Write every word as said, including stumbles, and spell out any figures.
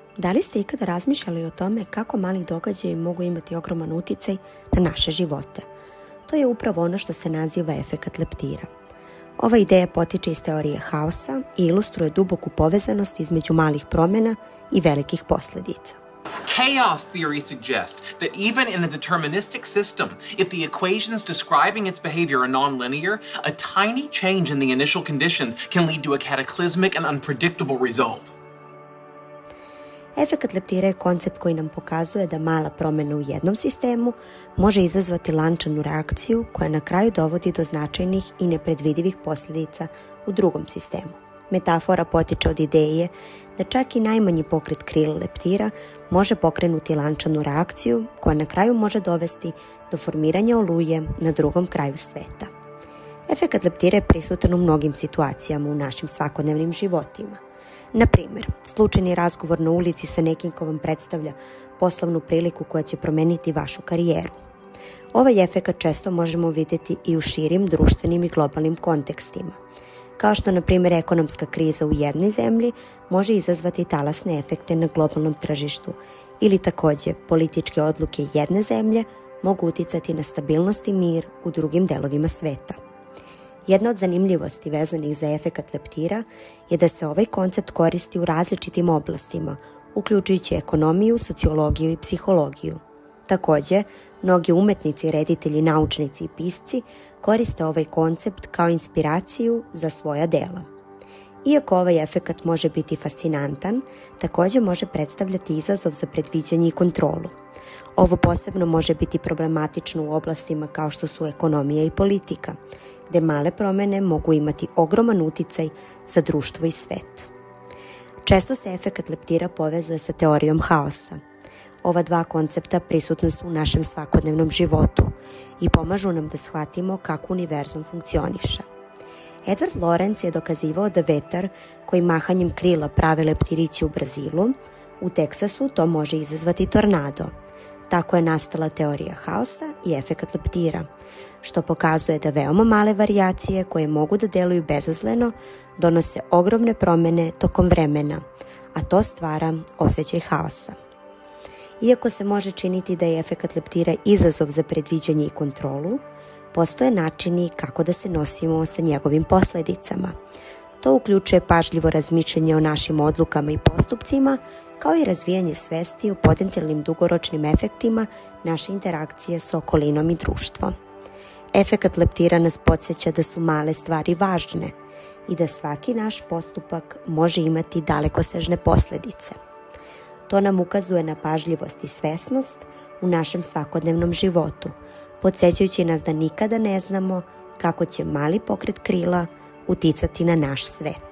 Da li ste ikada razmišljali o tome kako mali događaji mogu imati ogroman uticaj na naše živote? To je upravo ono što se naziva efekat leptira. Ova ideja potiče iz teorije haosa i ilustruje duboku povezanost između malih promjena i velikih posljedica. Chaos theory suggests that even in a deterministic system, if the equations describing its behavior are nonlinear, a tiny change in the initial conditions can lead to a cataclysmic and unpredictable result. Efekat leptira je koncept koji nam pokazuje da mala promjena u jednom sistemu može izazvati lančanu reakciju koja na kraju dovodi do značajnih i nepredvidivih posljedica u drugom sistemu. Metafora potiče od ideje da čak i najmanji pokret krila leptira može pokrenuti lančanu reakciju koja na kraju može dovesti do formiranja oluje na drugom kraju sveta. Efekat leptira je prisutan u mnogim situacijama u našim svakodnevnim životima. Na primjer, slučajni razgovor na ulici sa nekim ko vam predstavlja poslovnu priliku koja će promijeniti vašu karijeru. Ovaj efekat često možemo vidjeti i u širim društvenim i globalnim kontekstima, kao što na primjer ekonomska kriza u jednoj zemlji može izazvati talasne efekte na globalnom tržištu ili također političke odluke jedne zemlje mogu utjecati na stabilnost i mir u drugim delovima sveta. Jedna od zanimljivosti vezanih za efekat leptira je da se ovaj koncept koristi u različitim oblastima, uključujući ekonomiju, sociologiju i psihologiju. Također, mnogi umetnici, reditelji, naučnici i pisci koriste ovaj koncept kao inspiraciju za svoja dela. Iako ovaj efekat može biti fascinantan, također može predstavljati izazov za predviđanje i kontrolu. Ovo posebno može biti problematično u oblastima kao što su ekonomija i politika, gdje male promjene mogu imati ogroman uticaj za društvo i svet. Često se efekat leptira povezuje sa teorijom haosa. Ova dva koncepta prisutna su u našem svakodnevnom životu i pomažu nam da shvatimo kako univerzum funkcioniše. Edward Lorenz je dokazivao da vetar koji mahanjem krila prave leptirići u Brazilu, u Teksasu to može izazvati tornado. Tako je nastala teorija haosa i efekat leptira, što pokazuje da veoma male varijacije koje mogu da deluju bezazleno donose ogromne promjene tokom vremena, a to stvara osjećaj haosa. Iako se može činiti da je efekat leptira izazov za predviđanje i kontrolu, postoje načini kako da se nosimo sa njegovim posljedicama. To uključuje pažljivo razmišljanje o našim odlukama i postupcima, kao i razvijanje svesti o potencijalnim dugoročnim efektima naše interakcije s okolinom i društvom. Efekat leptira nas podsjeća da su male stvari važne i da svaki naš postupak može imati dalekosežne posljedice. To nam ukazuje na pažljivost i svesnost u našem svakodnevnom životu, podsjećajući nas da nikada ne znamo kako će mali pokret krila uticati na naš svet.